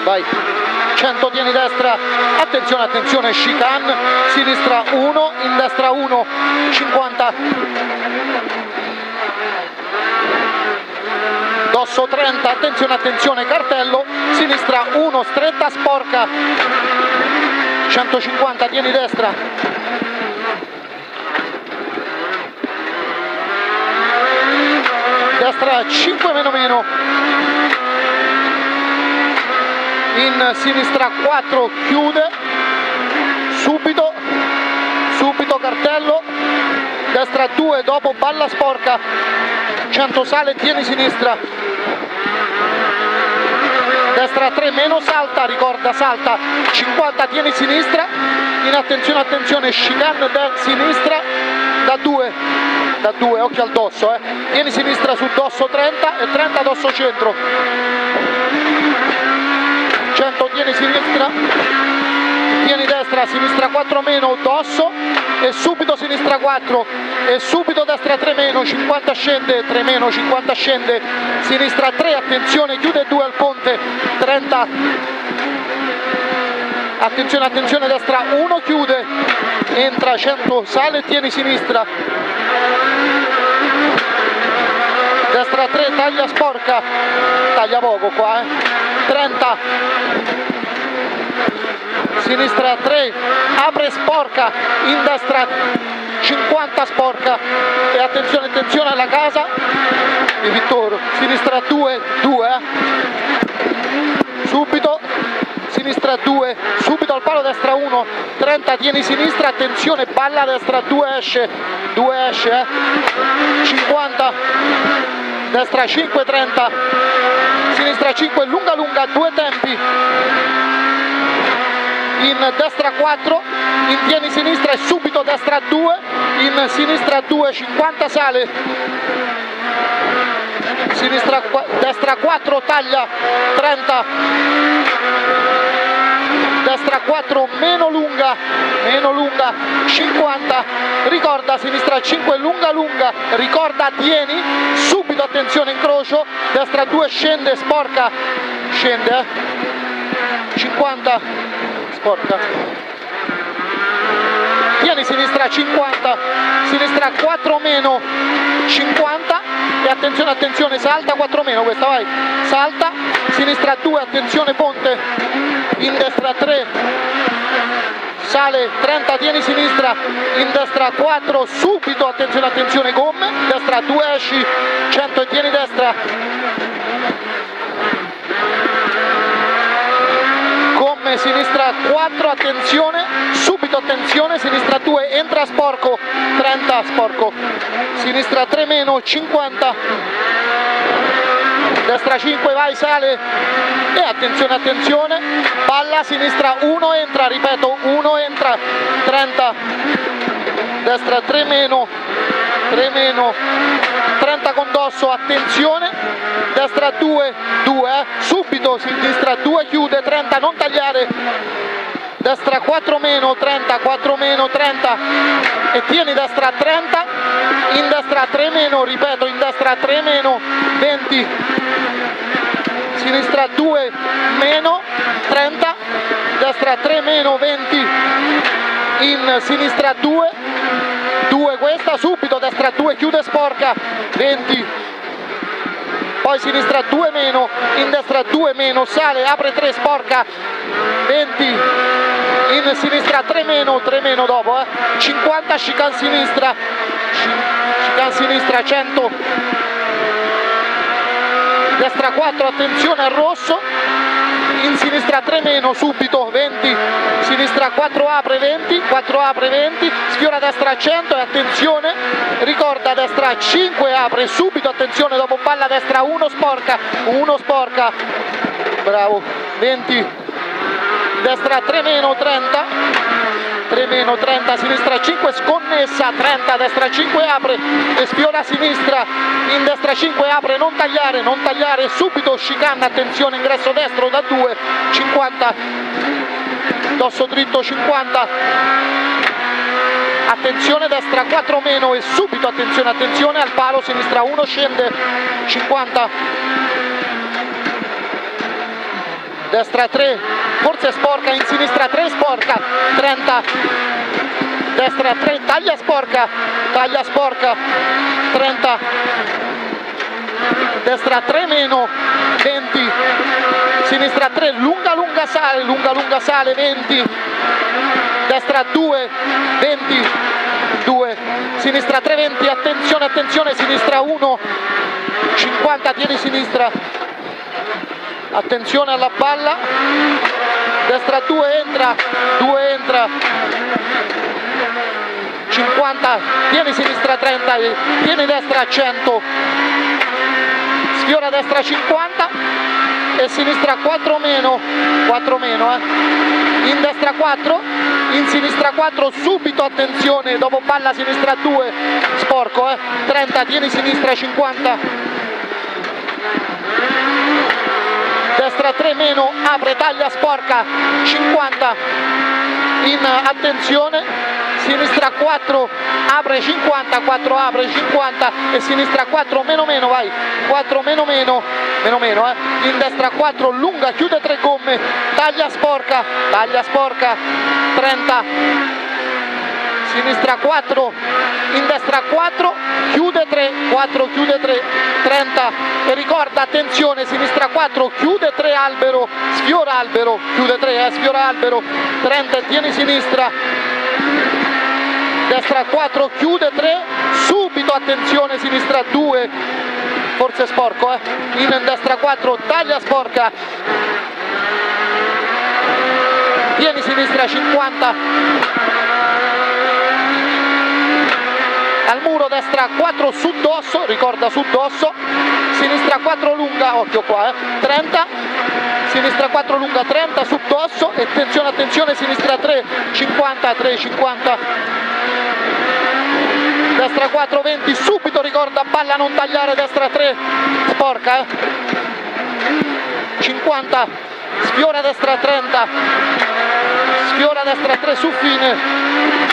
vai, 100, tieni destra, attenzione, attenzione, chicane, sinistra 1, in destra 1, 50, dosso 30, attenzione, attenzione, cartello, sinistra 1, stretta, sporca, 150, tieni destra, destra 5 meno meno, in sinistra 4, chiude, subito, cartello, destra 2, dopo balla sporca, 100 sale, tieni sinistra, destra 3 meno, salta, ricorda salta, 50, tieni sinistra, in attenzione, attenzione, chicane da sinistra, da 2, occhio al dosso, tieni sinistra su dosso 30 e 30 dosso centro, 100, tieni sinistra, tieni destra, sinistra 4 meno, dosso e subito sinistra 4 e subito destra 3 meno, 50 scende, 3 meno, 50 scende, sinistra 3, attenzione, chiude 2 al ponte, 30, attenzione, attenzione, destra 1, chiude, entra, 100, sale, tieni sinistra, destra 3, taglia sporca, taglia poco qua, 30, sinistra 3, apre sporca, in destra 50 sporca e attenzione, attenzione alla casa di Vittoro, sinistra 2, subito, sinistra 2, subito al palo, destra 1, 30, tieni sinistra, attenzione, balla, destra 2, esce, 50, destra 5, 30, sinistra 5, lunga, 2 tempi, in destra 4, in tieni sinistra e subito destra 2, in sinistra 2, 50 sale, sinistra, destra 4, taglia, 30, destra 4, meno lunga, 50, ricorda, sinistra 5, lunga, ricorda, tieni, subito, attenzione, incrocio, destra 2, scende, sporca, scende, 50, sporca, tieni sinistra 50, sinistra 4 meno, 50 e attenzione, attenzione, salta 4 meno, questa vai, salta, sinistra 2, attenzione, ponte, in destra 3, sale, 30, tieni sinistra, in destra 4, subito, attenzione, attenzione, gomme, destra 2, esci, 100 e tieni destra, gomme, sinistra 4, attenzione, subito, attenzione, sinistra 2, entra sporco, 30, sporco, sinistra 3 meno, 50, destra 5, vai, sale e attenzione, attenzione, palla, sinistra 1, entra, ripeto, 1, entra, 30, destra 3 meno, 30 con dosso, attenzione, destra 2, subito, sinistra 2, chiude, 30, non tagliare, destra 4 meno, 30, 4 meno, 30 e tieni destra 30, in destra 3 meno, ripeto, in destra 3 meno, 20, sinistra 2 meno, 30, destra 3 meno, 20, in sinistra 2, questa, subito, destra 2, chiude sporca, 20, poi sinistra 2 meno, in destra 2 meno, sale, apre 3, sporca, 20, in sinistra 3 meno dopo, 50, chicane sinistra, 100, destra 4, attenzione al rosso, in sinistra 3 meno, subito, 20, sinistra 4 apre 20, sfiora destra 100 e attenzione, ricorda destra 5 apre, subito, attenzione, dopo palla destra 1 sporca, bravo, 20, destra 3 meno, 30, sinistra 5 sconnessa, 30, destra 5 apre e sfiora sinistra, in destra 5 apre, non tagliare, subito chicane, attenzione, ingresso destro da 2, 50, dosso dritto 50, attenzione, destra 4 meno e subito, attenzione al palo, sinistra 1 scende, 50, destra 3, forse sporca, in sinistra 3, sporca, 30, destra 3, taglia sporca, 30, destra 3 meno, 20, sinistra 3, lunga sale, 20, destra 2, 20, 2, sinistra 3, 20, attenzione, sinistra 1, 50, tieni sinistra, attenzione alla palla, destra 2 entra, 50, tieni sinistra 30, tieni destra 100, sfiora destra 50 e sinistra 4 meno, in destra 4, in sinistra 4, subito attenzione, dopo palla sinistra 2, sporco, 30, tieni sinistra 50, destra 3 meno, apre, taglia sporca, 50, in attenzione, sinistra 4, apre 50, 4 apre 50 e sinistra 4 meno, vai, 4 meno, in destra 4, lunga, chiude 3 gomme, taglia sporca, 30, sinistra 4, in destra 4, chiude 3, 30 e ricorda, attenzione, sinistra 4, chiude 3 albero, sfiora albero, chiude 3, sfiora albero, 30 e tieni sinistra, destra 4, chiude 3, subito attenzione, sinistra 2, forse sporco, in destra 4, taglia sporca, tieni sinistra 50, al muro, destra 4 su dosso, ricorda su dosso, sinistra 4 lunga, occhio qua, 30, sinistra 4 lunga, 30 su dosso e attenzione, sinistra 3, 50, destra 4, 20, subito ricorda, palla non tagliare, destra 3, sporca, 50, sfiora destra 30, sfiora destra 3 su fine,